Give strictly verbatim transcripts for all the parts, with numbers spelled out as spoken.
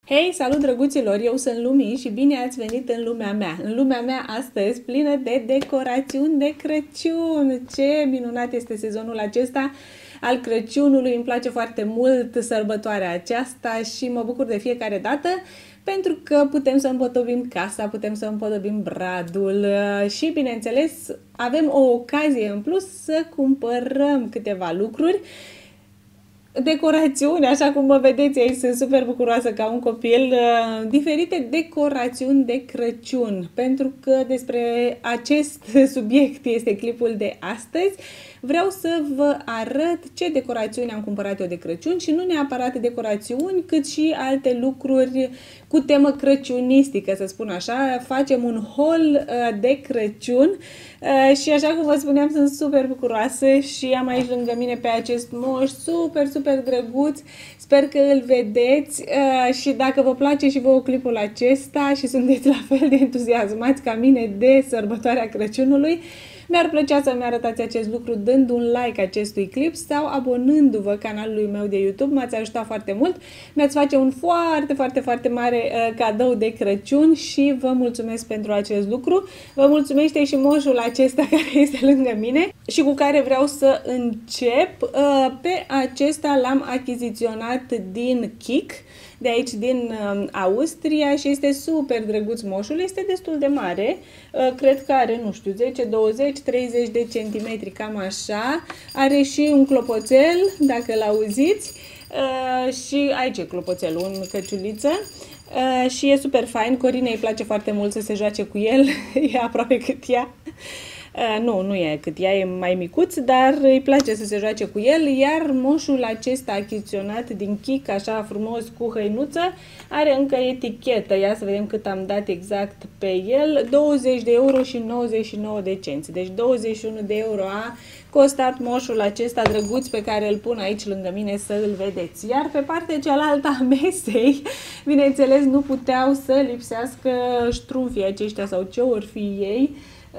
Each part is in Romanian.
Hei, salut drăguților! Eu sunt Lumi și bine ați venit în lumea mea. În lumea mea astăzi plină de decorațiuni de Crăciun. Ce minunat este sezonul acesta al Crăciunului. Îmi place foarte mult sărbătoarea aceasta și mă bucur de fiecare dată pentru că putem să împodobim casa, putem să împodobim bradul și, bineînțeles, avem o ocazie în plus să cumpărăm câteva lucruri. Decorațiuni, așa cum mă vedeți aici, sunt super bucuroasă ca un copil, diferite decorațiuni de Crăciun, pentru că despre acest subiect este clipul de astăzi. Vreau să vă arăt ce decorațiuni am cumpărat eu de Crăciun și nu neapărat decorațiuni, cât și alte lucruri cu temă crăciunistică, să spun așa. Facem un haul de Crăciun și, așa cum vă spuneam, sunt super bucuroasă și am aici lângă mine pe acest moș super, super drăguț. Sper că îl vedeți și dacă vă place și vouă clipul acesta și sunteți la fel de entuziasmați ca mine de sărbătoarea Crăciunului, mi-ar plăcea să-mi arătați acest lucru dând un like acestui clip sau abonându-vă canalului meu de YouTube. M-ați ajutat foarte mult, mi-ați face un foarte, foarte, foarte mare uh, cadou de Crăciun și vă mulțumesc pentru acest lucru. Vă mulțumește și moșul acesta care este lângă mine și cu care vreau să încep. Uh, pe acesta l-am achiziționat din Kik, de aici din uh, Austria și este super drăguț moșul, este destul de mare, uh, cred că are, nu știu, zece, douăzeci, treizeci de centimetri, cam așa, are și un clopoțel, dacă l-auziți, uh, și aici e clopoțelul, un căciuliță. Uh, și e super fain, Corinei îi place foarte mult să se joace cu el, e aproape cât ea. Uh, nu, nu e cât ea, e mai micuț, dar îi place să se joace cu el, iar moșul acesta achiziționat din Kik, așa frumos cu hăinuță, are încă etichetă. Ia să vedem cât am dat exact pe el, douăzeci de euro și nouăzeci și nouă de cenți. Deci douăzeci și unu de euro a costat moșul acesta drăguț pe care îl pun aici lângă mine să îl vedeți. Iar pe partea cealaltă a mesei, bineînțeles, nu puteau să lipsească ștrumfii aceștia sau ce ori fi ei,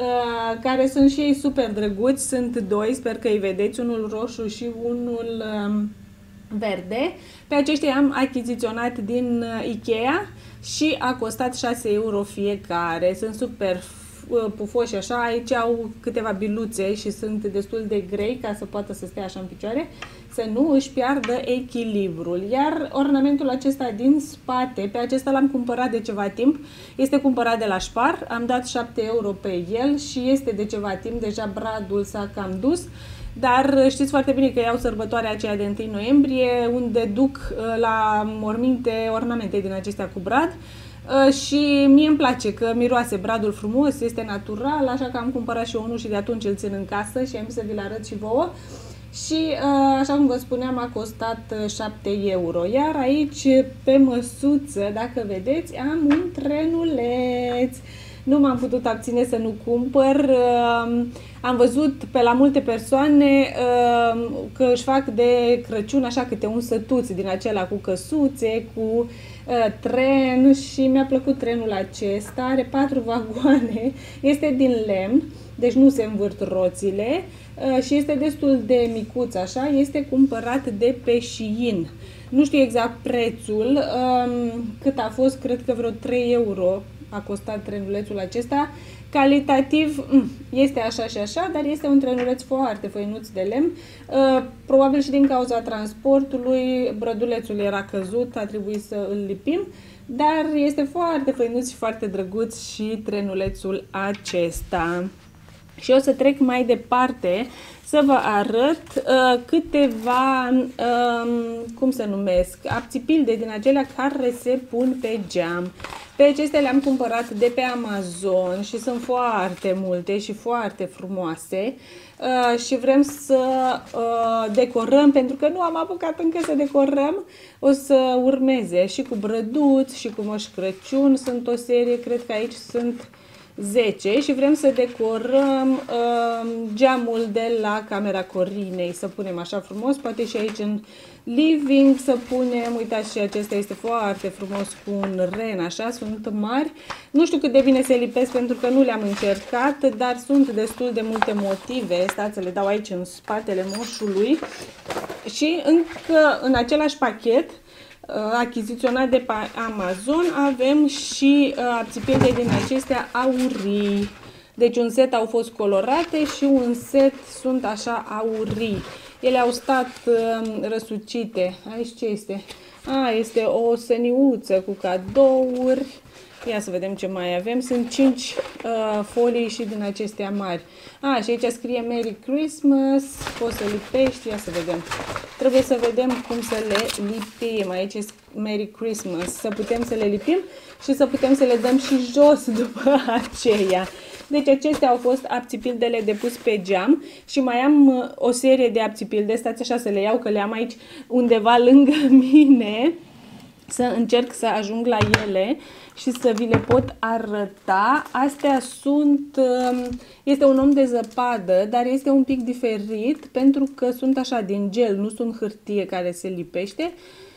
Uh, care sunt și ei super drăguți. Sunt doi, sper că îi vedeți, unul roșu și unul um, verde. Pe aceștia am achiziționat din uh, Ikea și a costat șase euro fiecare. Sunt super pufoși așa, aici au câteva biluțe și sunt destul de grei ca să poată să stea așa în picioare, să nu își piardă echilibrul. Iar ornamentul acesta din spate, pe acesta l-am cumpărat de ceva timp, este cumpărat de la Spar, am dat șapte euro pe el și este de ceva timp, deja bradul s-a cam dus, dar știți foarte bine că iau sărbătoarea aceea de întâi noiembrie, unde duc la morminte ornamente din acestea cu brad. Uh, și mie îmi place că miroase bradul frumos, este natural, așa că am cumpărat și eu unul și de atunci îl țin în casă și am să vi-l arăt și vouă. Și uh, așa cum vă spuneam, a costat șapte euro. Iar aici, pe măsuță, dacă vedeți, am un trenuleț. Nu m-am putut abține să nu cumpăr. Uh, am văzut pe la multe persoane uh, că își fac de Crăciun așa câte un sătuț din acela cu căsuțe, cu tren și mi-a plăcut trenul acesta, are patru vagoane, este din lemn, deci nu se învârt roțile și este destul de micuț așa, este cumpărat de pe Shein. Nu știu exact prețul, cât a fost, cred că vreo trei euro a costat trenulețul acesta. Calitativ este așa și așa, dar este un trenuleț foarte făinuț de lemn. Probabil și din cauza transportului, brădulețul era căzut, a trebuit să îl lipim, dar este foarte făinuț și foarte drăguț și trenulețul acesta. Și o să trec mai departe să vă arăt uh, câteva, uh, cum se numesc, abțipilde din acelea care se pun pe geam. Pe acestea le-am cumpărat de pe Amazon și sunt foarte multe și foarte frumoase uh, și vrem să uh, decorăm, pentru că nu am apucat încă să decorăm. O să urmeze și cu brăduți și cu Moș Crăciun, sunt o serie, cred că aici sunt zece și vrem să decorăm uh, geamul de la camera Corinei, să punem așa frumos, poate și aici în living să punem, uitați și acesta este foarte frumos cu un ren, așa, sunt mari, nu știu cât de bine se lipesc pentru că nu le-am încercat, dar sunt destul de multe motive, stați să le dau aici în spatele moșului și încă în același pachet achiziționat de pe Amazon. Avem și abțipende din acestea aurii. Deci un set au fost colorate și un set sunt așa aurii. Ele au stat răsucite. Aici ce este? A, este o săniuță cu cadouri. Ia să vedem ce mai avem. Sunt cinci uh, folii și din acestea mari. A, și aici scrie Merry Christmas. Poți să lipești. Ia să vedem. Trebuie să vedem cum să le lipim. Aici este Merry Christmas. Să putem să le lipim și să putem să le dăm și jos după aceea. Deci acestea au fost abțipildele de pus pe geam și mai am o serie de abțipilde. Stați așa să le iau, că le am aici undeva lângă mine. Să încerc să ajung la ele și să vi le pot arăta. Astea sunt, este un om de zăpadă, dar este un pic diferit pentru că sunt așa din gel, nu sunt hârtie care se lipește,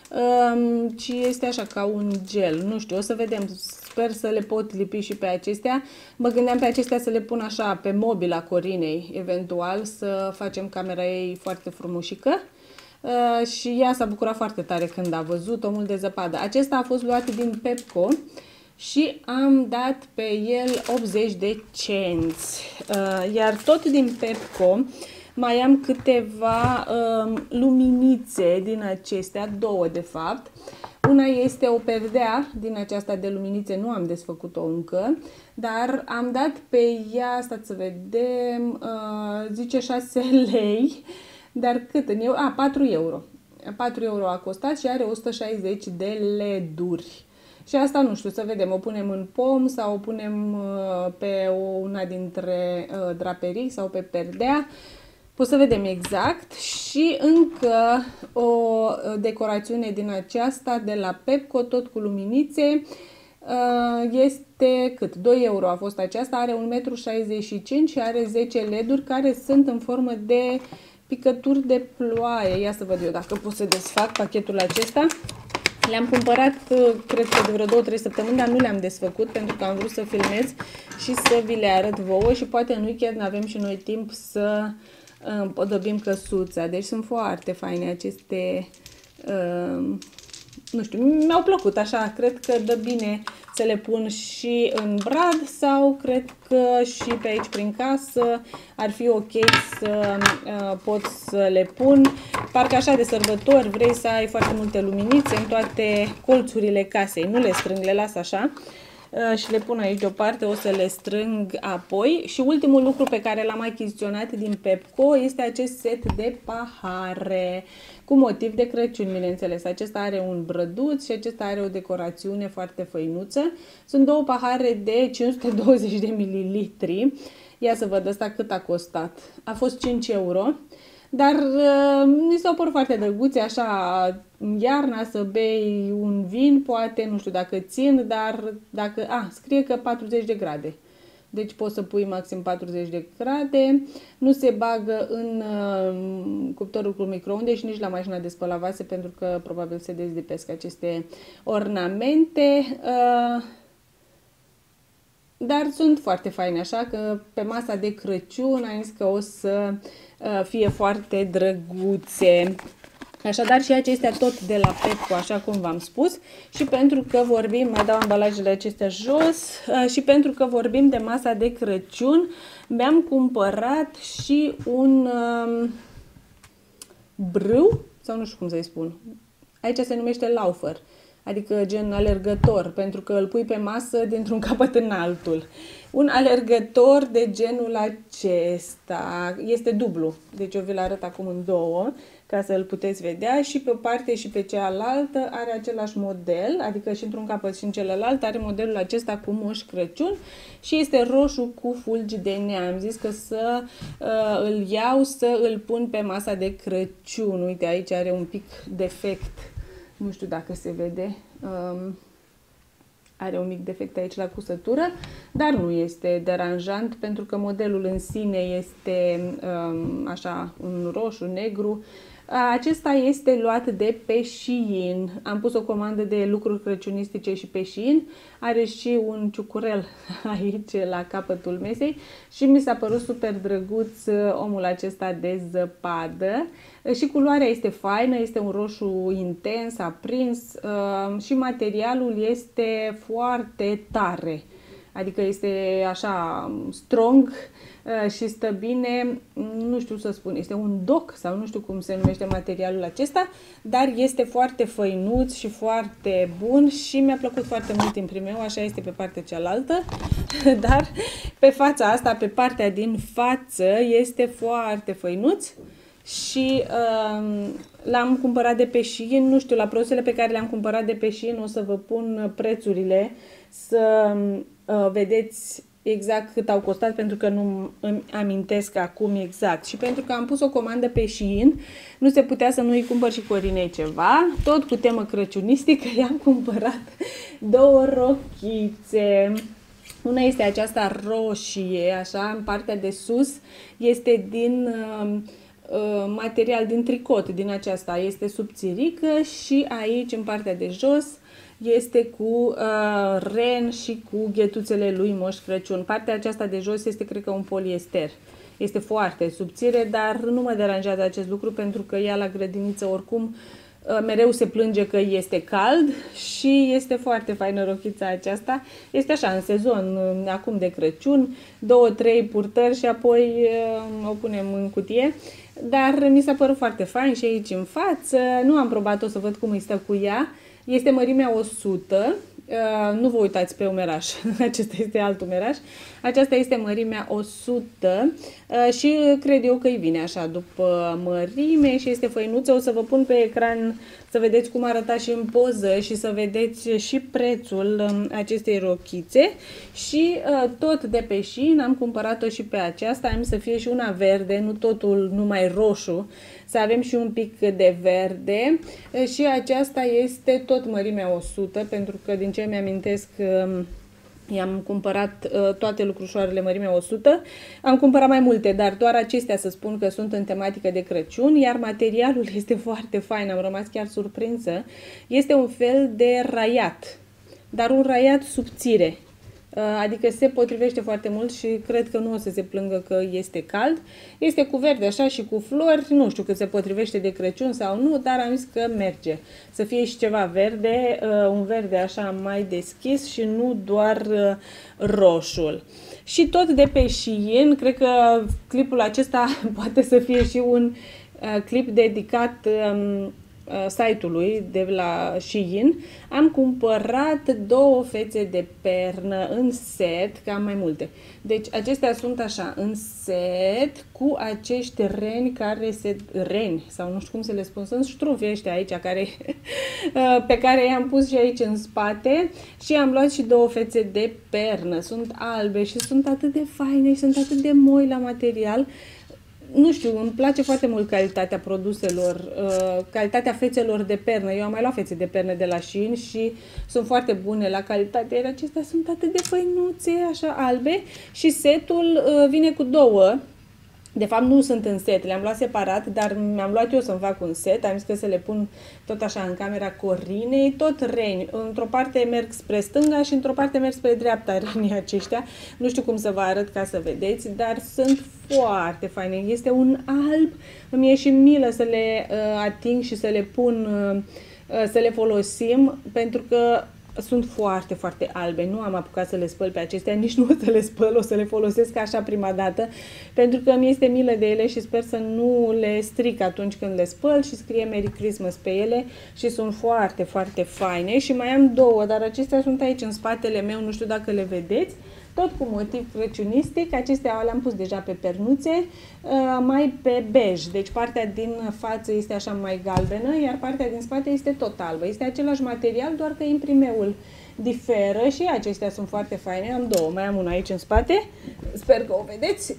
ci este așa ca un gel. Nu știu, o să vedem, sper să le pot lipi și pe acestea. Mă gândeam pe acestea să le pun așa pe mobila Corinei, eventual, să facem camera ei foarte frumușică. Uh, și ea s-a bucurat foarte tare când a văzut omul de zăpadă. Acesta a fost luat din Pepco și am dat pe el optzeci de cenți. Uh, iar tot din Pepco mai am câteva uh, luminițe din acestea, două de fapt. Una este o perdea din aceasta de luminițe, nu am desfăcut-o încă, dar am dat pe ea, stați să vedem, uh, zice șase lei. Dar cât în euro? A, patru euro. patru euro a costat și are o sută șaizeci de leduri. Și asta nu știu, să vedem, o punem în pom sau o punem uh, pe una dintre uh, draperii sau pe perdea. O să vedem exact. Și încă o decorațiune din aceasta de la Pepco, tot cu luminițe. Uh, este cât? doi euro a fost aceasta, are un metru șaizeci și cinci și are zece leduri care sunt în formă de picături de ploaie. Ia să văd eu dacă pot să desfac pachetul acesta. Le-am cumpărat, cred că de vreo două trei săptămâni, dar nu le-am desfăcut pentru că am vrut să filmez și să vi le arăt vouă și poate în weekend avem și noi timp să împodobim căsuța. Deci sunt foarte faine aceste, uh, nu știu, mi-au plăcut așa, cred că dă bine să le pun și în brad sau cred că și pe aici prin casă ar fi ok să uh, pot să le pun. Parcă așa de sărbători vrei să ai foarte multe luminițe în toate colțurile casei. Nu le strâng, le las așa uh, și le pun aici deoparte, o să le strâng apoi. Și ultimul lucru pe care l-am achiziționat din Pepco este acest set de pahare cu motiv de Crăciun, bineînțeles. Acesta are un brăduț și acesta are o decorațiune foarte făinuță. Sunt două pahare de cinci sute douăzeci de mililitri. Ia să văd ăsta cât a costat. A fost cinci euro. Dar uh, mi s-au părut foarte drăguțe, așa, iarna să bei un vin, poate, nu știu dacă țin, dar dacă, a, scrie că patruzeci de grade. Deci poți să pui maxim patruzeci de grade, nu se bagă în uh, cuptorul cu microunde și nici la mașina de spălat vase pentru că probabil se dezlipesc aceste ornamente. Uh, dar sunt foarte faine, așa că pe masa de Crăciun am zis că o să uh, fie foarte drăguțe. Așadar și acestea tot de la Pepco, așa cum v-am spus, și pentru că vorbim, mai dau ambalajele acestea jos, și pentru că vorbim de masa de Crăciun, mi-am cumpărat și un um, brâu, sau nu știu cum să-i spun, aici se numește laufer, adică gen alergător, pentru că îl pui pe masă dintr-un capăt în altul. Un alergător de genul acesta, este dublu, deci eu vi-l arăt acum în două, ca să îl puteți vedea, și pe o parte și pe cealaltă are același model, adică și într-un capăt și în celălalt are modelul acesta cu Moș Crăciun și este roșu cu fulgi de nea. Am zis că să uh, îl iau, să îl pun pe masa de Crăciun. Uite, aici are un pic defect, nu știu dacă se vede. Um, Are un mic defect aici la cusătură, dar nu este deranjant pentru că modelul în sine este um, așa un roșu, negru. Acesta este luat de pe Shein. Am pus o comandă de lucruri crăciunistice și pe Shein. Are și un ciucurel aici la capătul mesei și mi s-a părut super drăguț omul acesta de zăpadă. Și culoarea este faină, este un roșu intens, aprins și materialul este foarte tare. Adică este așa strong și stă bine, nu știu să spun, este un doc sau nu știu cum se numește materialul acesta, dar este foarte făinuț și foarte bun și mi-a plăcut foarte mult în primul, așa este pe partea cealaltă, dar pe fața asta, pe partea din față, este foarte făinuț și uh, l-am cumpărat de pe Shein, nu știu, la produsele pe care le-am cumpărat de pe Shein o să vă pun prețurile să uh, vedeți exact cât au costat, pentru că nu îmi amintesc acum exact. Și pentru că am pus o comandă pe Shein, nu se putea să nu-i cumpăr și Corinei ceva. Tot cu temă crăciunistică, i-am cumpărat două rochițe. Una este aceasta roșie, așa, în partea de sus, este din uh, uh, material, din tricot, din aceasta, este subțirică și aici, în partea de jos, este cu uh, ren și cu ghetuțele lui Moș Crăciun. Partea aceasta de jos este, cred că, un poliester. Este foarte subțire, dar nu mă deranjează acest lucru pentru că ea la grădiniță oricum uh, mereu se plânge că este cald și este foarte faină rochița aceasta. Este așa, în sezon, uh, acum de Crăciun, două, trei purtări și apoi uh, o punem în cutie. Dar mi s-a părut foarte fain și aici în față. Nu am probat-o să văd cum îi stă cu ea. Este mărimea o sută, uh, nu vă uitați pe umeraș, acesta este alt umeraș, aceasta este mărimea o sută uh, și cred eu că îi vine așa după mărime și este făinuță. O să vă pun pe ecran să vedeți cum arăta și în poză și să vedeți și prețul um, acestei rochițe și uh, tot de pe Shein am cumpărat-o și pe aceasta, am să fie și una verde, nu totul numai roșu, să avem și un pic de verde și aceasta este tot mărimea o sută, pentru că din ce mi-amintesc i-am cumpărat toate lucrușoarele mărimea o sută. Am cumpărat mai multe, dar doar acestea să spun că sunt în tematică de Crăciun, iar materialul este foarte fain, am rămas chiar surprinsă. Este un fel de raiat, dar un raiat subțire. Adică se potrivește foarte mult și cred că nu o să se plângă că este cald. Este cu verde așa și cu flori, nu știu cât se potrivește de Crăciun sau nu, dar am zis că merge. Să fie și ceva verde, un verde așa mai deschis și nu doar roșul. Și tot de pe Shein, cred că clipul acesta poate să fie și un clip dedicat site-ului de la Shein. Am cumpărat două fețe de pernă în set, că am mai multe. Deci acestea sunt așa, în set, cu acești reni care se... reni, sau nu știu cum să le spun, sunt ștrufi ăștia aici, care, pe care i-am pus și aici în spate și am luat și două fețe de pernă. Sunt albe și sunt atât de faine și sunt atât de moi la material. Nu știu, îmi place foarte mult calitatea produselor, uh, calitatea fețelor de pernă. Eu am mai luat fețe de pernă de la Shein și sunt foarte bune la calitate. Iar acestea sunt atât de făinuțe, așa albe și setul uh, vine cu două. De fapt nu sunt în set, le-am luat separat, dar mi-am luat eu să-mi fac un set, am zis că să le pun tot așa în camera Corinei, tot reni. Într-o parte merg spre stânga și într-o parte merg spre dreapta renii aceștia. Nu știu cum să vă arăt ca să vedeți, dar sunt foarte faine. Este un alb, îmi e și milă să le uh, ating și să le pun, uh, să le folosim, pentru că sunt foarte, foarte albe. Nu am apucat să le spăl pe acestea, nici nu o să le spăl, o să le folosesc așa prima dată, pentru că mi este milă de ele și sper să nu le stric atunci când le spăl și scrie Merry Christmas pe ele și sunt foarte, foarte faine. Și mai am două, dar acestea sunt aici în spatele meu, nu știu dacă le vedeți. Tot cu motiv crăciunistic, acestea le-am pus deja pe pernuțe, mai pe bej, deci partea din față este așa mai galbenă, iar partea din spate este tot albă. Este același material, doar că imprimeul diferă și acestea sunt foarte faine. Am două, mai am una aici în spate, sper că o vedeți.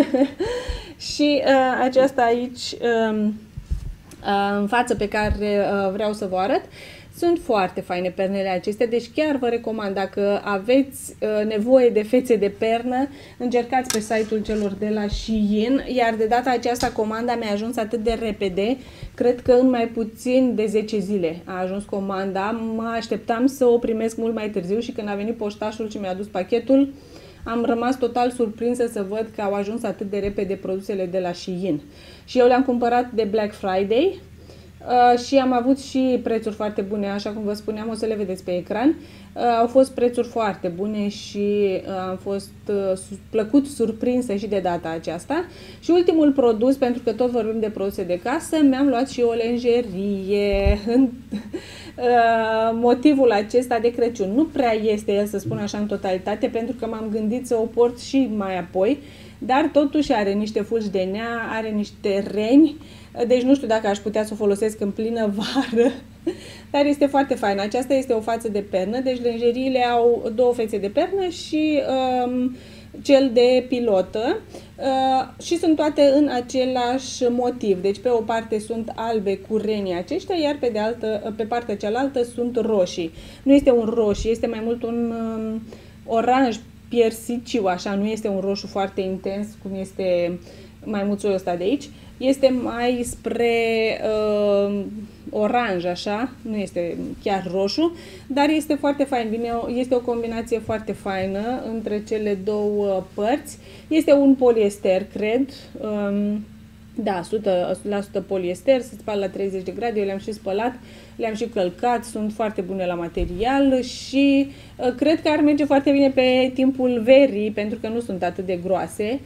Și uh, aceasta aici uh, uh, în față pe care uh, vreau să vă arăt. Sunt foarte faine pernele acestea, deci chiar vă recomand, dacă aveți uh, nevoie de fețe de pernă, încercați pe site-ul celor de la Shein, iar de data aceasta comanda mi-a ajuns atât de repede, cred că în mai puțin de zece zile a ajuns comanda, mă așteptam să o primesc mult mai târziu și când a venit poștașul și mi-a adus pachetul, am rămas total surprinsă să văd că au ajuns atât de repede produsele de la Shein. Și eu le-am cumpărat de Black Friday, Uh, și am avut și prețuri foarte bune, așa cum vă spuneam, o să le vedeți pe ecran. Uh, au fost prețuri foarte bune și uh, am fost uh, plăcut surprinsă și de data aceasta. Și ultimul produs, pentru că tot vorbim de produse de casă, mi-am luat și o lenjerie în uh, motivul acesta de Crăciun. Nu prea este el, să spun așa, în totalitate, pentru că m-am gândit să o port și mai apoi, dar totuși are niște fulgi de nea, are niște reni. Deci nu știu dacă aș putea să o folosesc în plină vară, dar este foarte fain. Aceasta este o față de pernă, deci lenjeriile au două fețe de pernă și um, cel de pilotă uh, și sunt toate în același motiv. Deci pe o parte sunt albe cu renii aceștia, iar pe, de altă, pe partea cealaltă sunt roșii. Nu este un roșu, este mai mult un um, oranj piersiciu, așa, nu este un roșu foarte intens cum este maimuțul ăsta de aici. Este mai spre uh, oranj, așa, nu este chiar roșu, dar este foarte fain. Vine, este o combinație foarte faină între cele două părți. Este un poliester, cred, um, da, o sută la sută poliester, se spală la treizeci de grade, eu le-am și spălat, le-am și călcat, sunt foarte bune la material și uh, cred că ar merge foarte bine pe timpul verii, pentru că nu sunt atât de groase.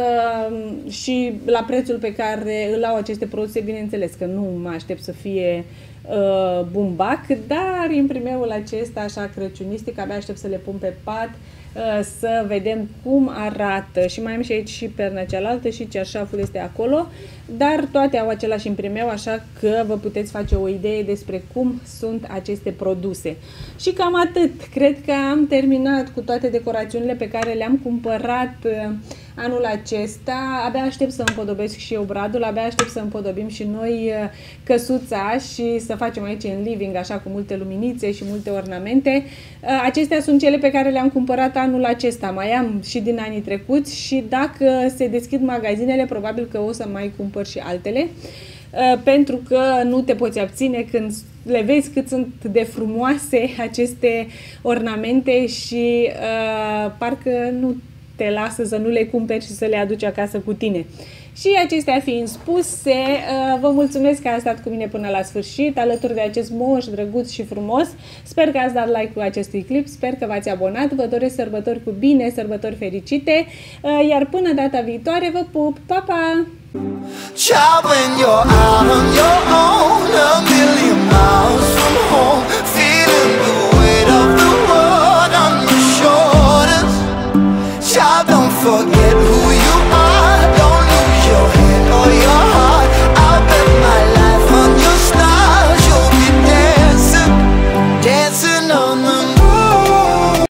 Uh, și la prețul pe care îl au aceste produse, bineînțeles că nu mă aștept să fie uh, bumbac, dar imprimeul acesta așa crăciunistic, abia aștept să le pun pe pat, uh, să vedem cum arată. Și mai am și aici și perna cealaltă și cearșaful este acolo, dar toate au același imprimeu, așa că vă puteți face o idee despre cum sunt aceste produse. Și cam atât. Cred că am terminat cu toate decorațiunile pe care le-am cumpărat uh, anul acesta. Abia aștept să împodobesc și eu bradul, abia aștept să împodobim și noi căsuța și să facem aici în living, așa, cu multe luminițe și multe ornamente. Acestea sunt cele pe care le-am cumpărat anul acesta. Mai am și din anii trecuți și dacă se deschid magazinele, probabil că o să mai cumpăr și altele, pentru că nu te poți abține când le vezi cât sunt de frumoase aceste ornamente și uh, parcă nu te lasă să nu le cumperi și să le aduci acasă cu tine. Și acestea fiind spuse, vă mulțumesc că ați stat cu mine până la sfârșit, alături de acest moș drăguț și frumos. Sper că ați dat like-ul acestui clip, sper că v-ați abonat, vă doresc sărbători cu bine, sărbători fericite, iar până data viitoare vă pup, pa, pa! Child, when you're out on your own, a million miles from home.